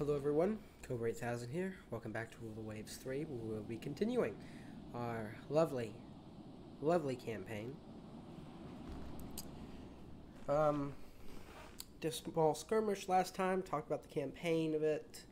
Hello everyone, Cobra 8000 here. Welcome back to Rule of Waves 3. We will be continuing our lovely campaign. Did a small skirmish last time, talked about the campaign a bit.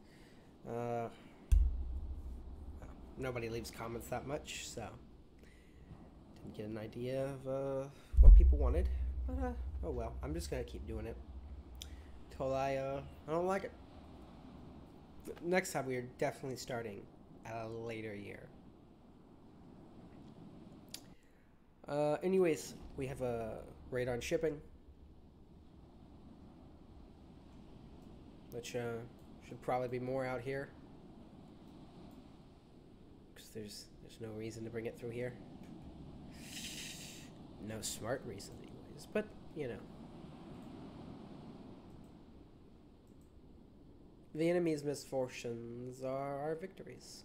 Nobody leaves comments that much, so didn't get an idea of what people wanted. But oh well, I'm just gonna keep doing it till I don't like it. Next time we are definitely starting at a later year. Anyways, we have a raid on shipping, which should probably be more out here, because there's no reason to bring it through here. No smart reason, anyways. But you know, the enemy's misfortunes are our victories.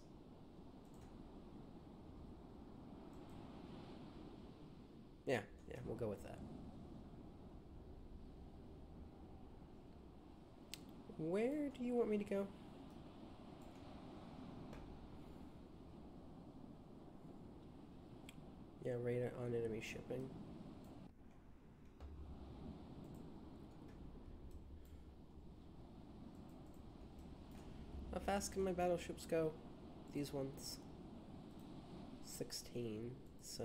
Yeah, we'll go with that. Where do you want me to go? Yeah, raid on enemy shipping. How fast can my battleships go? These ones? 16, so...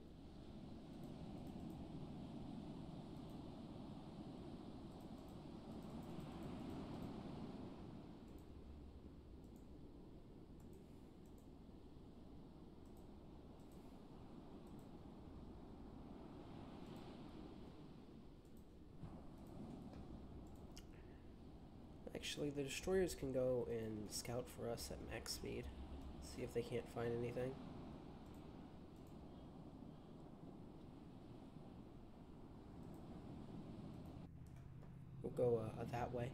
Actually, the destroyers can go and scout for us at max speed. See if they can't find anything. We'll go that way.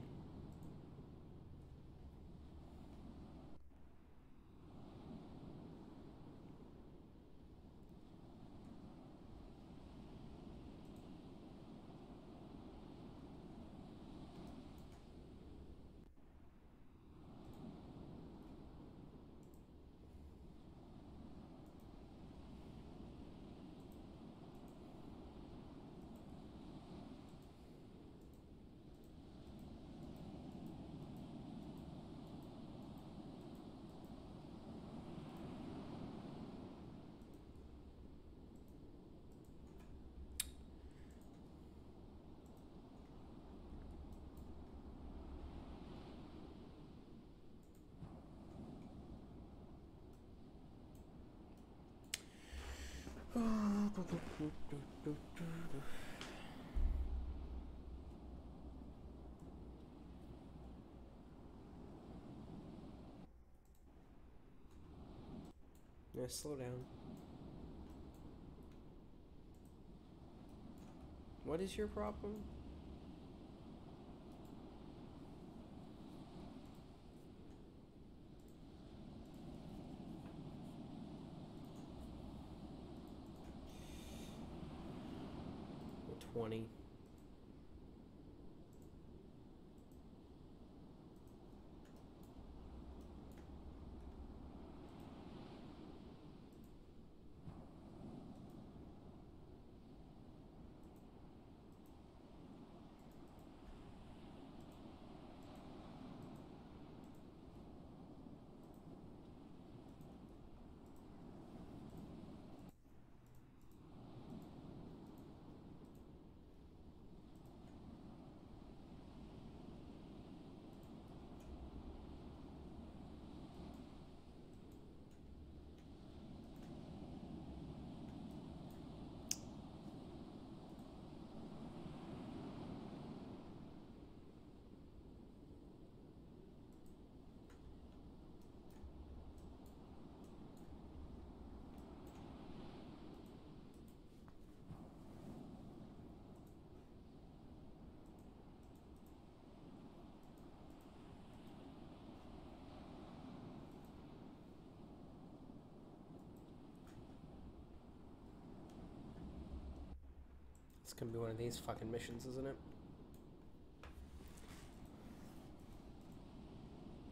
Yeah, slow down. What is your problem? Or 20. It's gonna be one of these fucking missions, isn't it?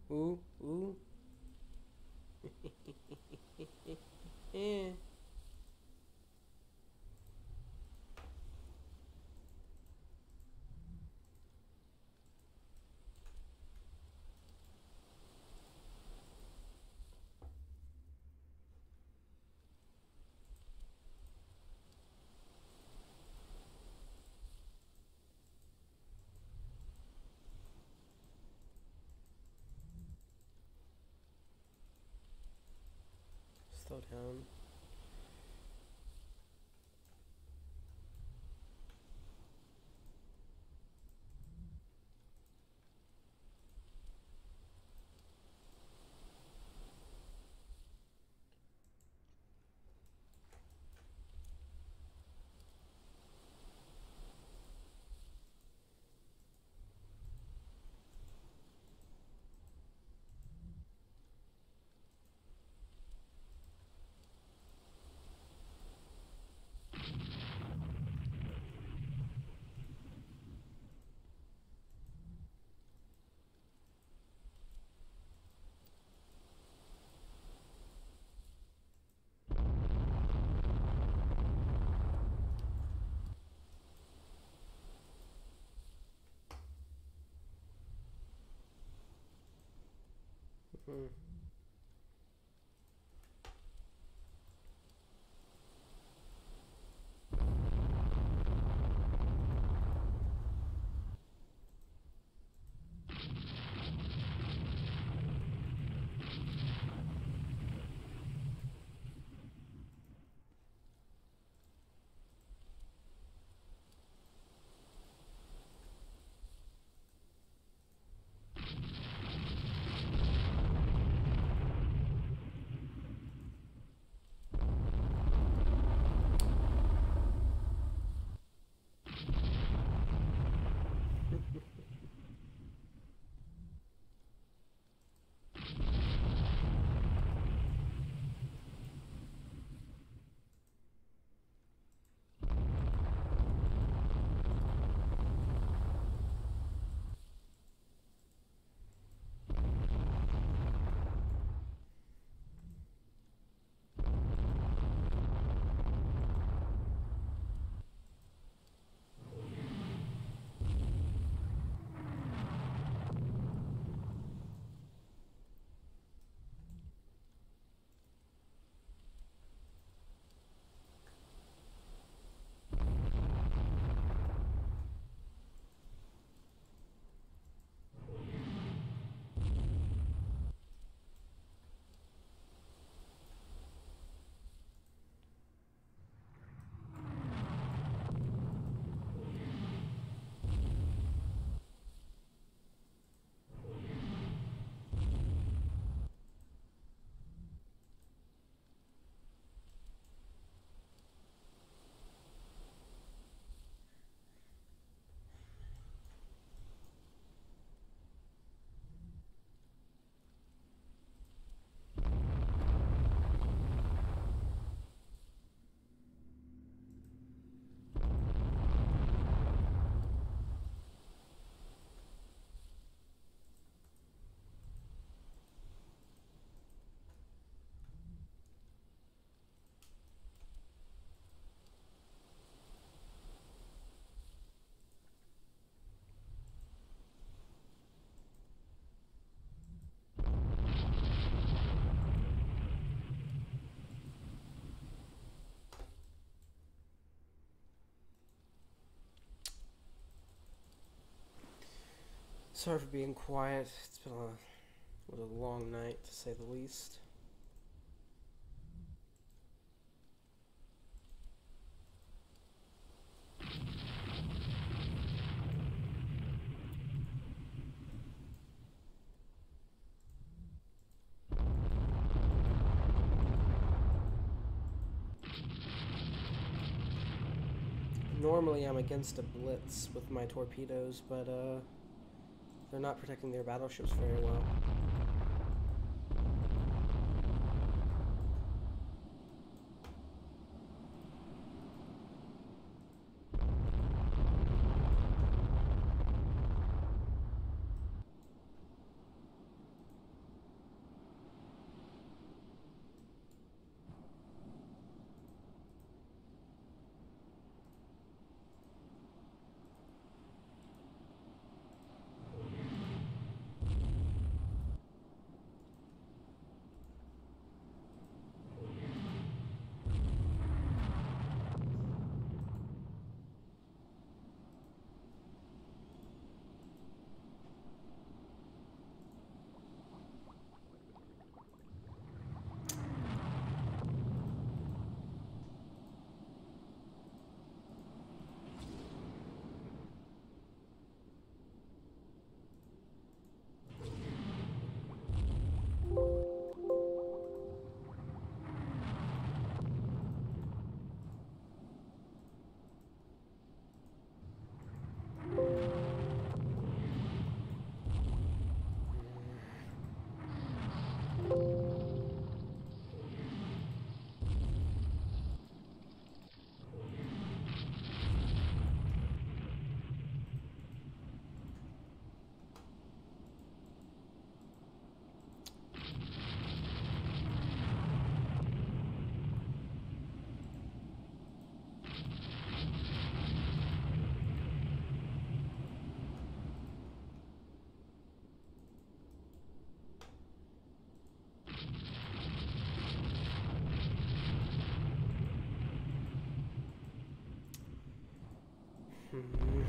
Ooh, ooh. Eh. Slow down. Mm. Sorry for being quiet. It's been a long night, to say the least. Normally I'm against a blitz with my torpedoes, but they're not protecting their battleships very well. Hmm.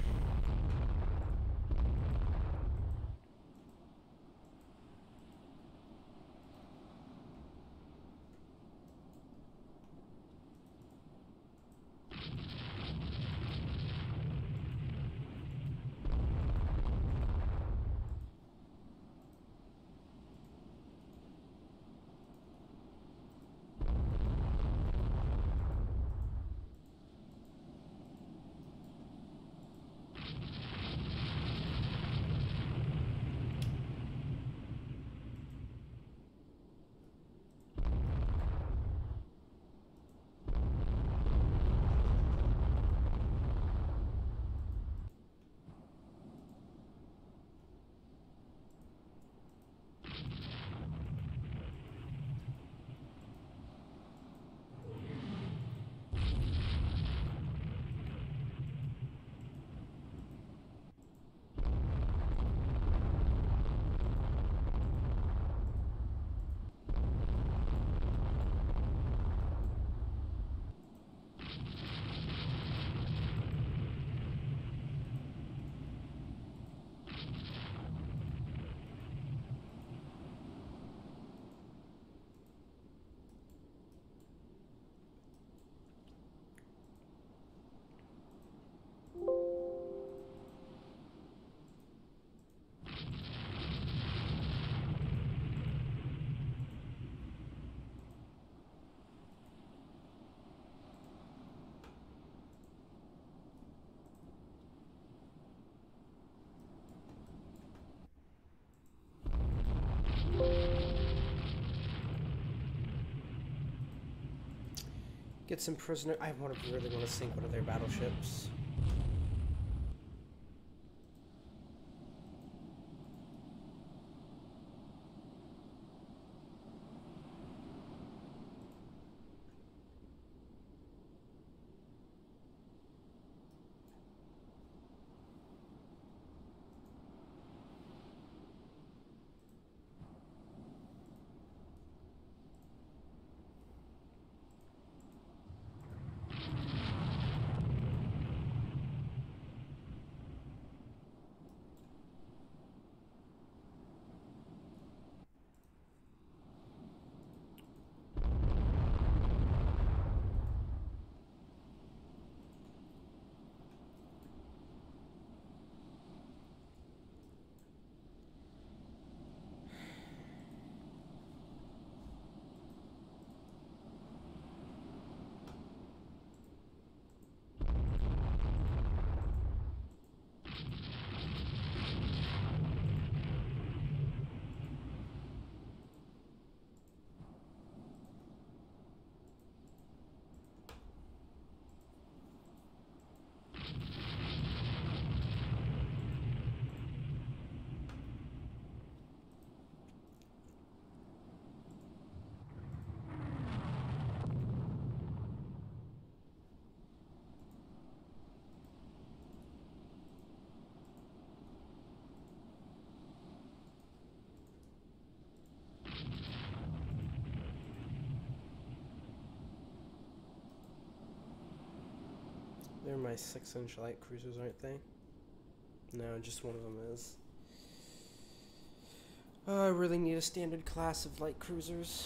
Get some prisoner. I really want to sink one of their battleships. They're my 6-inch light cruisers, aren't they? No, just one of them is. I really need a standard class of light cruisers.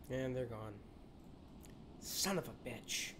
And they're gone. Son of a bitch.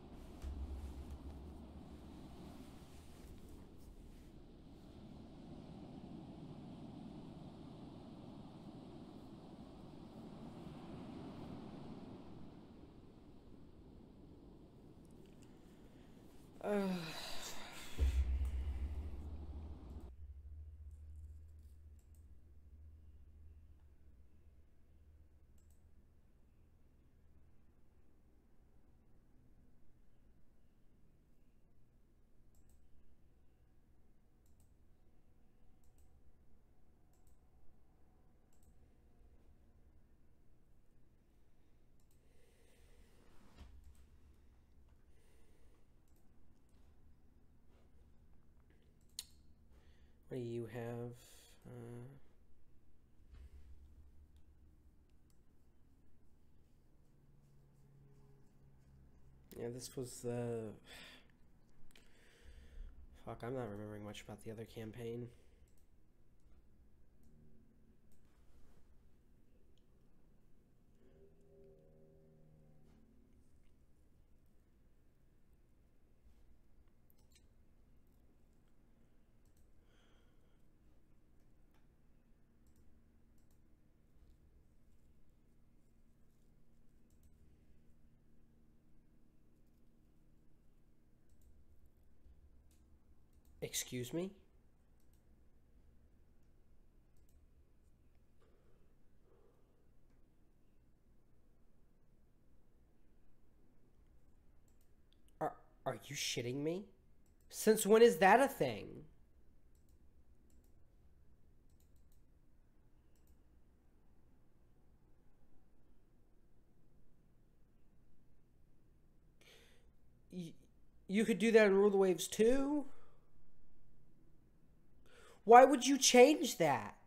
What do you have? Yeah, this was the... Fuck, I'm not remembering much about the other campaign. Excuse me? Are you shitting me? Since when is that a thing? You could do that in Rule the Waves too? Why would you change that?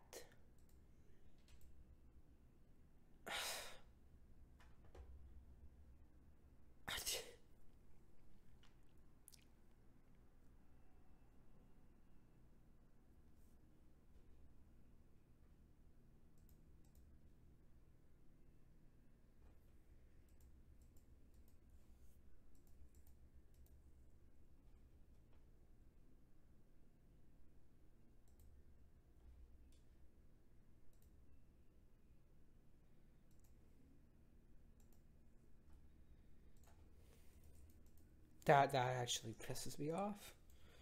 That actually pisses me off.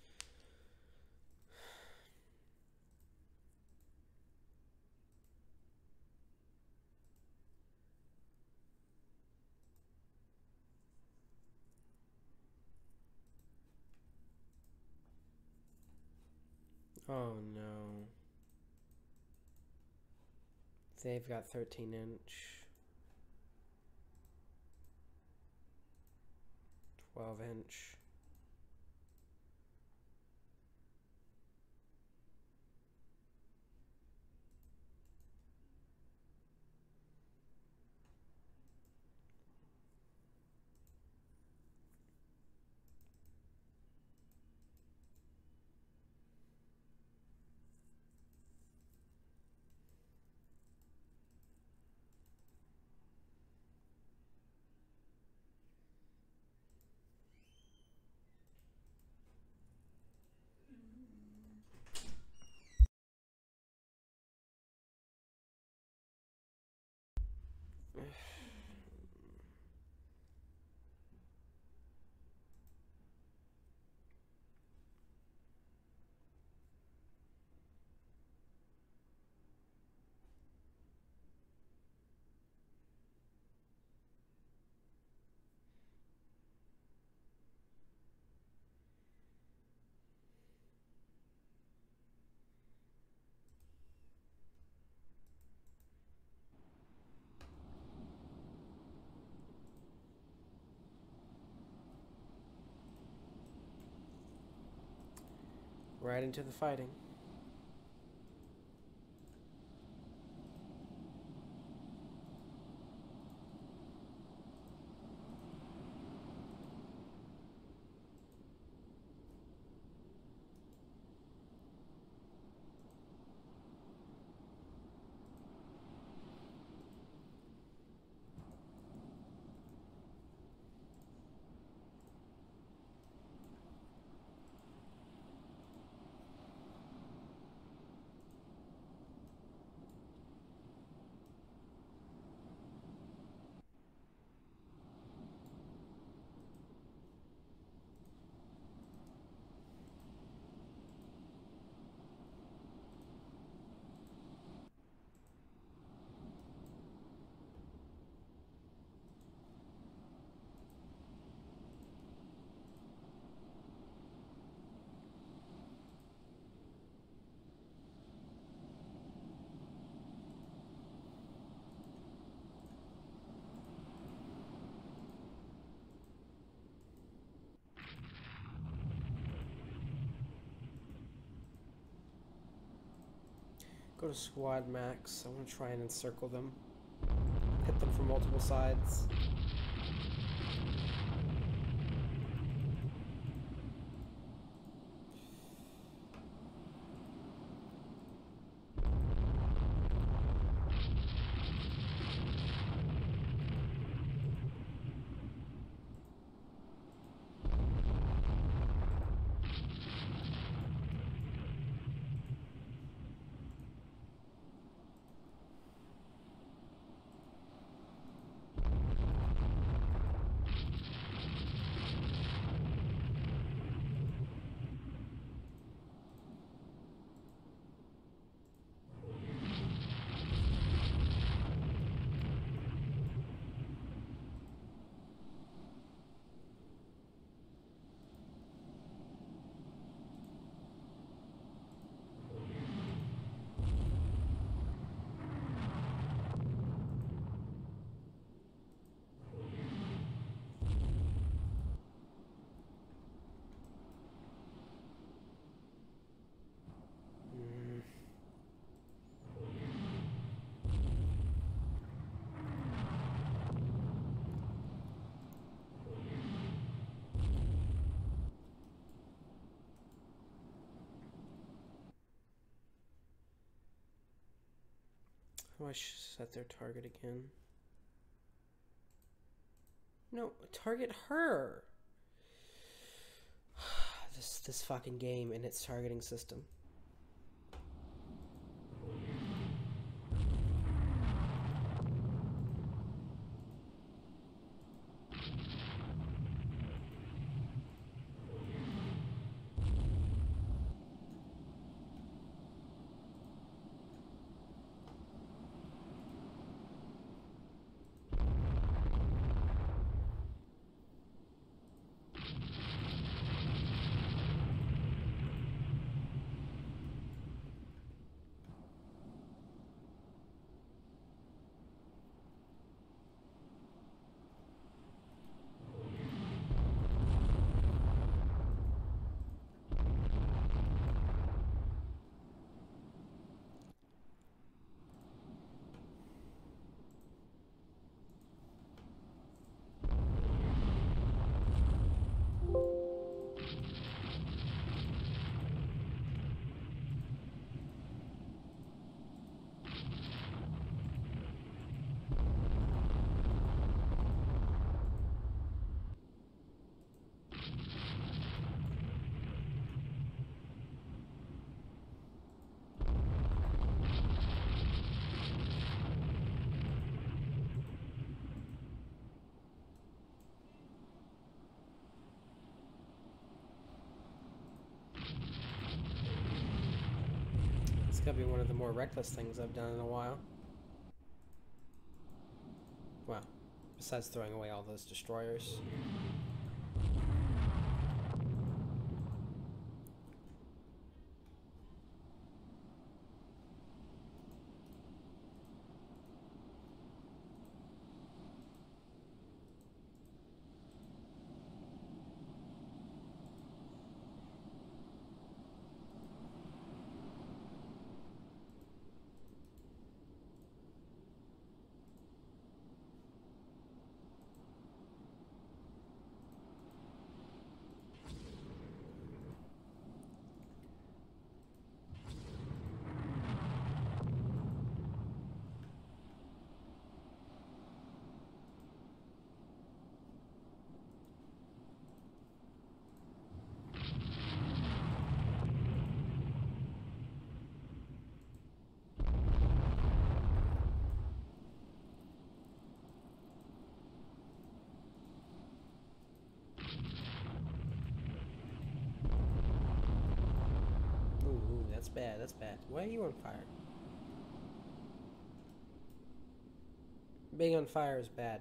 Oh no. They've got 13-inch, 12-inch. Right into the fighting. Go to squad max. I want to try and encircle them. Hit them from multiple sides. Oh, I should set their target again. No, target her. This fucking game and its targeting system. It's gotta be one of the more reckless things I've done in a while. Well, besides throwing away all those destroyers. Ooh, that's bad, that's bad. Why are you on fire? Being on fire is bad.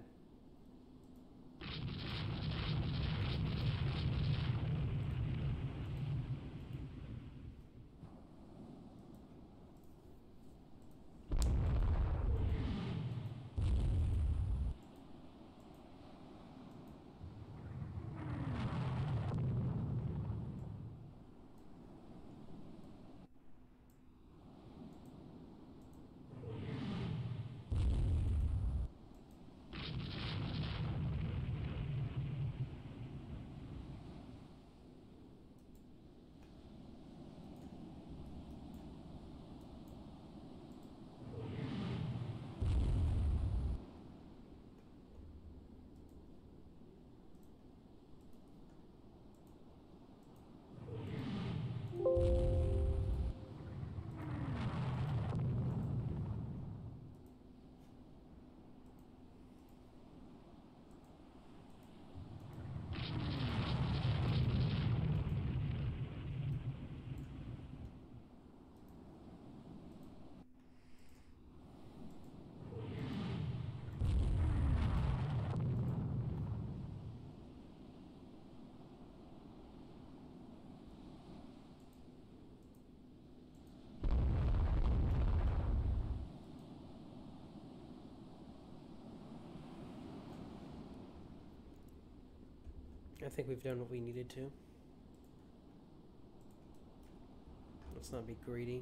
I think we've done what we needed to. Let's not be greedy.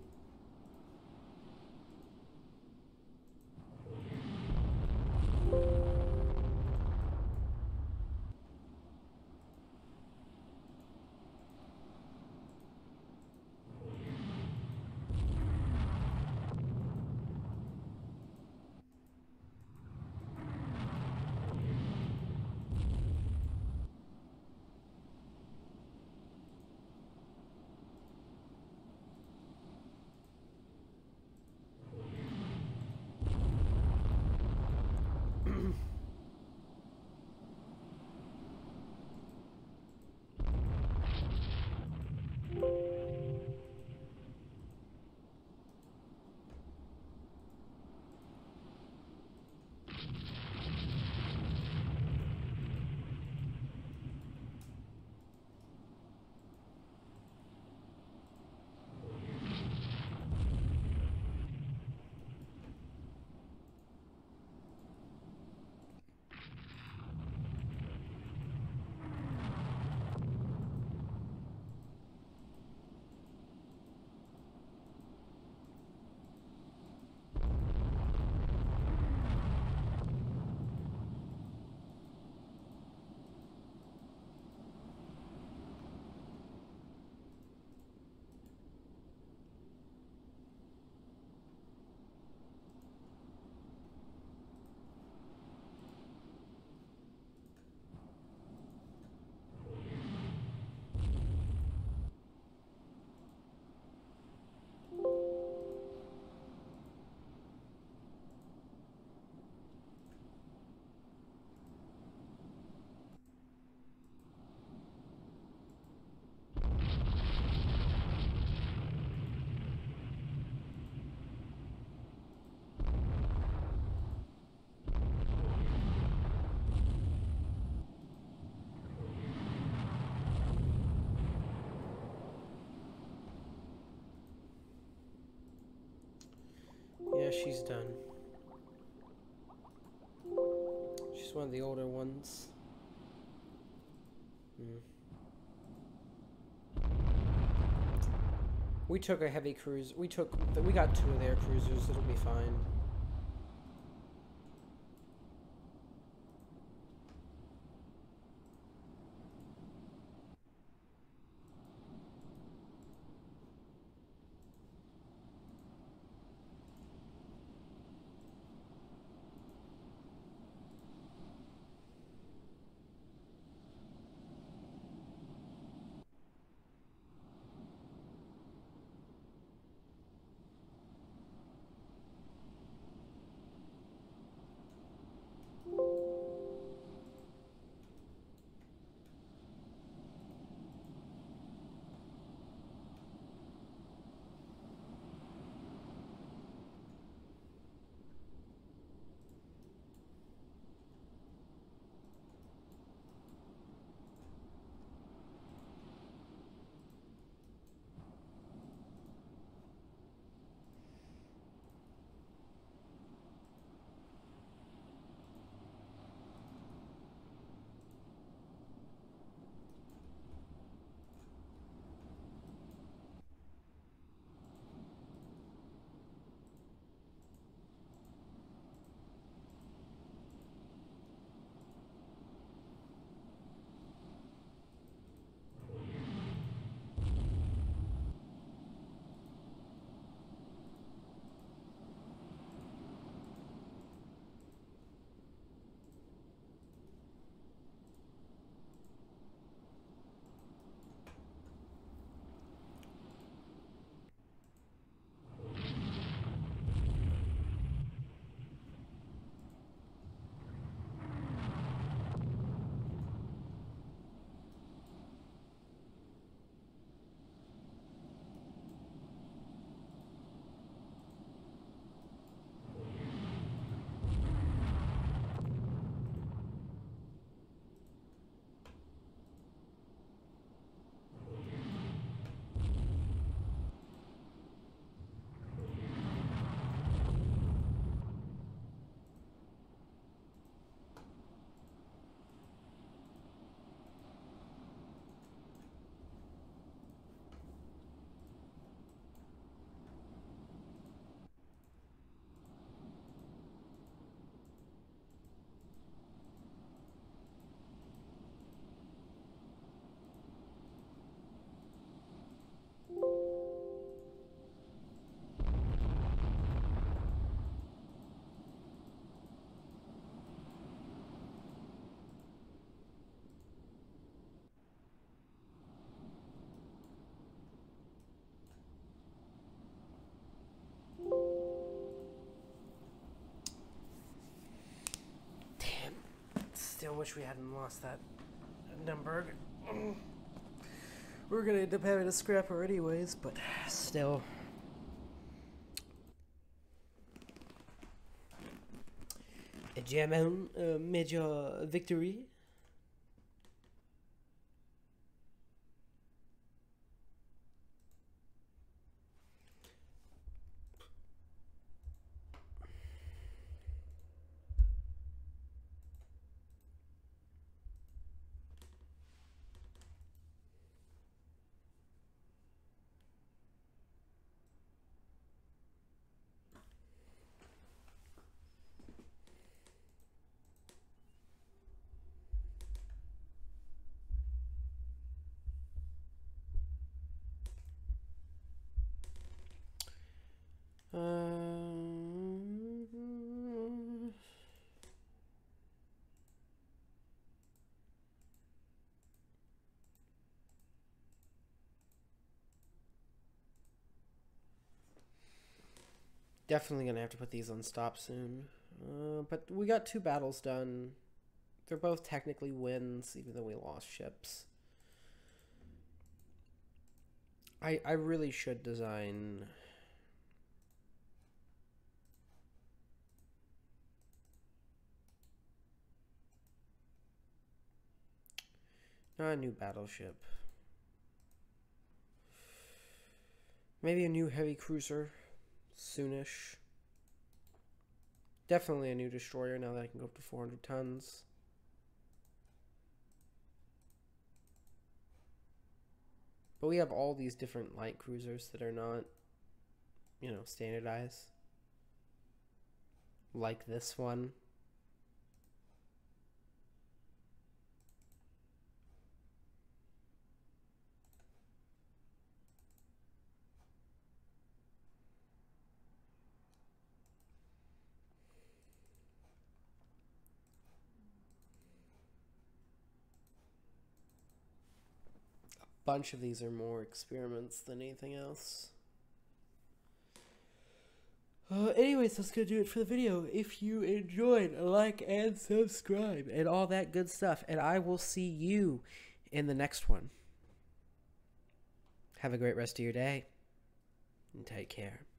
Yeah, she's done. She's one of the older ones. We took a heavy cruise. We got 2 of their cruisers. It'll be fine. still wish we hadn't lost that Nuremberg. We're gonna end up having to scrap her anyways, but still. A German major victory. Definitely gonna have to put these on stop soon. But we got 2 battles done. They're both technically wins, even though we lost ships. I really should design... Not a new battleship. Maybe a new heavy cruiser. Soonish. Definitely a new destroyer now that I can go up to 400 tons. But we have all these different light cruisers that are not, you know, standardized. Like this one. Bunch of these are more experiments than anything else. Anyways, that's gonna do it for the video. If you enjoyed, like and subscribe and all that good stuff. And I will see you in the next one. Have a great rest of your day and take care.